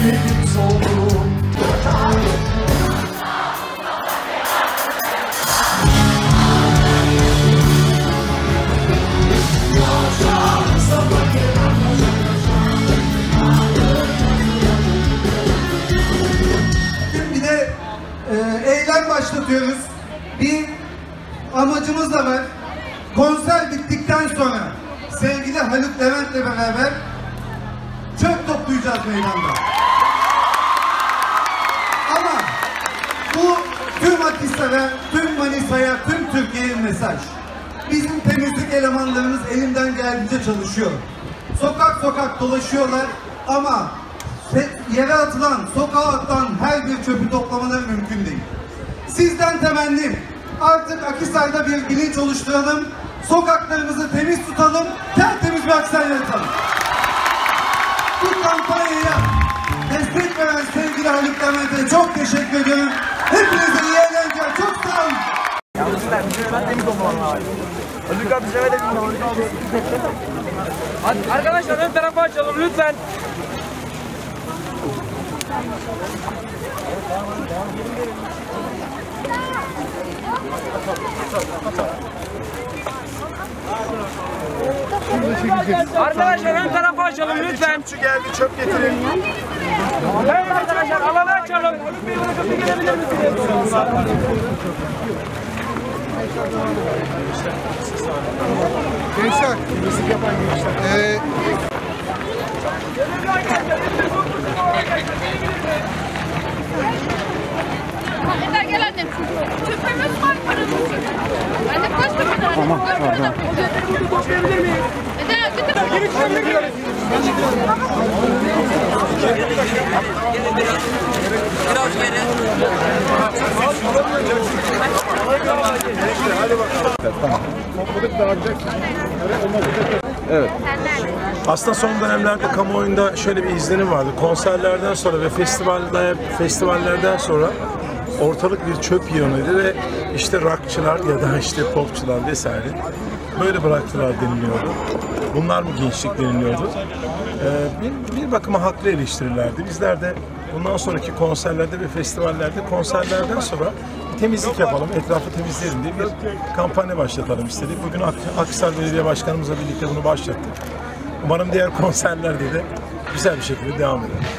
Ümit soldu. Bir de eylem başlatıyoruz. Bir amacımız da var. Konser bittikten sonra sevgili Haluk Levent'le beraber çöp toplayacağız meydanda. Ama bu tüm Akhisar'a, tüm Manisa'ya, tüm Türkiye'ye mesaj. Bizim temizlik elemanlarımız elinden geldiğince çalışıyor. Sokak sokak dolaşıyorlar ama yere atılan, sokağa atılan her bir çöpü toplamaları mümkün değil. Sizden temennim, artık Akhisar'da bir bilinç oluşturalım, sokaklarımızı temiz tutalım, tertemiz bir Akhisar yaratalım. Bu kampanyaya destek veren sevgili Haluk Levent'e çok teşekkür ediyorum. Hepinize iyi eğlenceler, çok sağ olun. Arkadaşlar ön tarafa açalım lütfen. Arkadaşlar ön tarafa açalım lütfen. Çöpçü geldi, çöp getirin. Evet arkadaşlar alanı açalım. Çöpü gelebilir misiniz? Gençler, müzik yapan gençler. Eder gel annem. Çöpümüz var, paramız yok. Annem kaç tane var? Tamam, tamam. Toplayabilir miyim? Eder git. Biraz geri. Hadi bakalım. Tamam. Topladık, dağıtacak. Evet. Aslında son dönemlerde kamuoyunda şöyle bir izlenim vardı. Konserlerden sonra ve festivallerden sonra ortalık bir çöp yığınıydı ve işte rockçılar ya da işte popçular vesaire böyle bıraktılar deniliyordu. Bunlar mı gençlik deniliyordu? Bir bakıma haklı eleştirilerdi. Bizler de bundan sonraki konserlerde ve festivallerde konserlerden sonra bir temizlik yapalım, etrafı temizleyelim diye bir kampanya başlatalım istedik. Bugün Akhisar Belediye Başkanımızla birlikte bunu başlattık. Umarım diğer konserlerde de güzel bir şekilde devam eder.